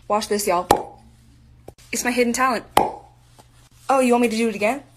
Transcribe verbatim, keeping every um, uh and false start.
Watch this, y'all. It's my hidden talent. Oh, you want me to do it again?